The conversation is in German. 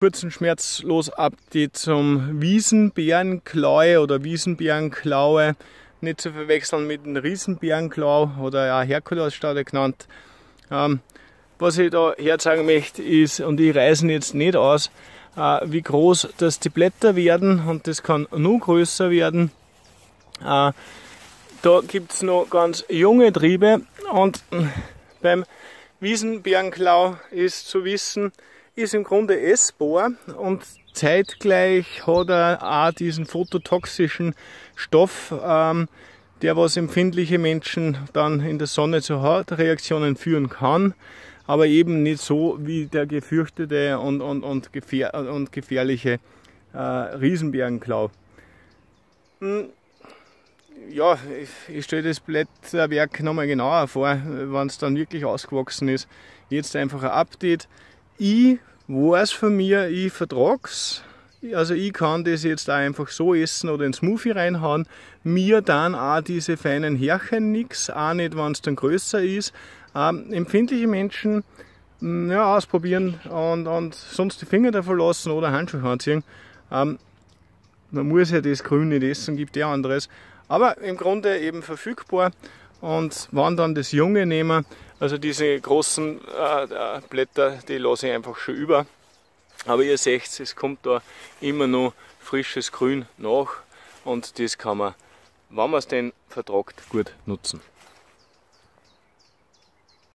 kurzen schmerzlos Update zum Wiesenbärenklaue oder Wiesenbärenklaue. Nicht zu verwechseln mit dem Riesenbärenklau oder auch Herkulesstaude genannt. Was ich da herzeigen möchte ist, und ich reiße jetzt nicht aus, wie groß das die Blätter werden, und das kann noch größer werden. Da gibt es noch ganz junge Triebe, und beim Wiesenbärenklau ist zu wissen, ist im Grunde essbar und zeitgleich hat er auch diesen phototoxischen Stoff, der was empfindliche Menschen dann in der Sonne zu Hautreaktionen führen kann, aber eben nicht so wie der gefürchtete und gefährliche Riesenbärenklau. Ja, ich stelle das Blätterwerk nochmal genauer vor, wenn es dann wirklich ausgewachsen ist. Jetzt einfach ein Update. Ich weiß von mir, ich vertrag's. Also ich kann das jetzt auch einfach so essen oder ins Smoothie reinhauen. Mir dann auch diese feinen Härchen nix, auch nicht, wenn es dann größer ist. Empfindliche Menschen ja, ausprobieren und sonst die Finger davon lassen oder Handschuhe anziehen. Man muss ja das Grün nicht essen, gibt ja anderes. Aber im Grunde eben verfügbar, und wenn dann das Junge nehmen, also diese großen Blätter, die lasse ich einfach schon über. Aber ihr seht, es kommt da immer noch frisches Grün nach, und das kann man, wenn man es denn vertragt, gut nutzen.